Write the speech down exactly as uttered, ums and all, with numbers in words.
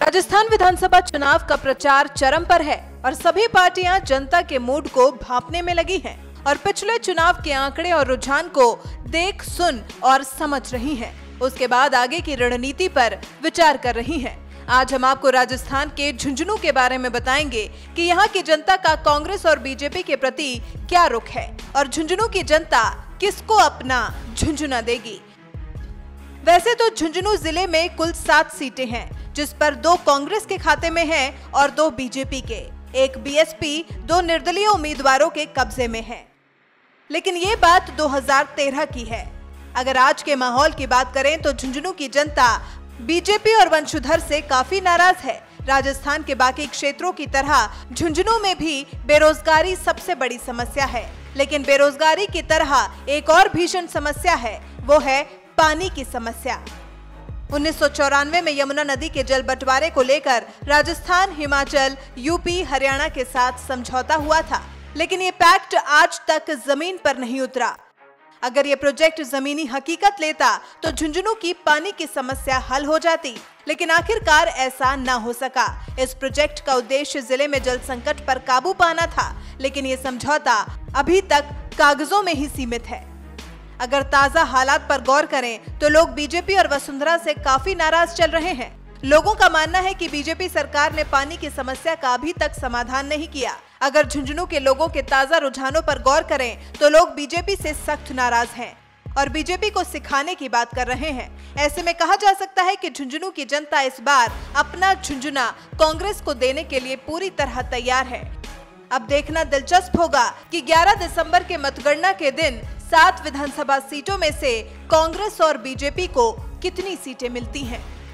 राजस्थान विधानसभा चुनाव का प्रचार चरम पर है और सभी पार्टियां जनता के मूड को भांपने में लगी हैं और पिछले चुनाव के आंकड़े और रुझान को देख, सुन और समझ रही हैं। उसके बाद आगे की रणनीति पर विचार कर रही हैं। आज हम आपको राजस्थान के झुंझुनू के बारे में बताएंगे कि यहाँ की जनता का कांग्रेस और बीजेपी के प्रति क्या रुख है और झुंझुनू की जनता किसको अपना झुंझुना देगी। वैसे तो झुंझुनू जिले में कुल सात सीटें हैं, जिस पर दो कांग्रेस के खाते में हैं और दो बीजेपी के। एक बीएसपी दो निर्दलीय उम्मीदवारों के कब्जे में है। लेकिन ये बात दो हज़ार तेरह की है। अगर आज के माहौल की बात करें तो झुंझुनू की जनता बीजेपी और वंशुधर से काफी नाराज है। राजस्थान के बाकी क्षेत्रों की तरह झुंझुनू में भी बेरोजगारी सबसे बड़ी समस्या है, लेकिन बेरोजगारी की तरह एक और भीषण समस्या है, वो है पानी की समस्या। उन्नीस सौ चौरानवे में यमुना नदी के जल बंटवारे को लेकर राजस्थान, हिमाचल, यूपी, हरियाणा के साथ समझौता हुआ था, लेकिन ये पैक्ट आज तक जमीन पर नहीं उतरा। अगर ये प्रोजेक्ट जमीनी हकीकत लेता तो झुंझुनू की पानी की समस्या हल हो जाती, लेकिन आखिरकार ऐसा न हो सका। इस प्रोजेक्ट का उद्देश्य जिले में जल संकट पर काबू पाना था, लेकिन ये समझौता अभी तक कागजों में ही सीमित है। अगर ताजा हालात पर गौर करें तो लोग बीजेपी और वसुंधरा से काफी नाराज चल रहे हैं। लोगों का मानना है कि बीजेपी सरकार ने पानी की समस्या का अभी तक समाधान नहीं किया। अगर झुंझुनू के लोगों के ताजा रुझानों पर गौर करें तो लोग बीजेपी से सख्त नाराज हैं और बीजेपी को सिखाने की बात कर रहे हैं। ऐसे में कहा जा सकता है कि झुंझुनू की जनता इस बार अपना झुंझुना कांग्रेस को देने के लिए पूरी तरह तैयार है। अब देखना दिलचस्प होगा कि ग्यारह दिसंबर के मतगणना के दिन सात विधानसभा सीटों में से कांग्रेस और बीजेपी को कितनी सीटें मिलती हैं।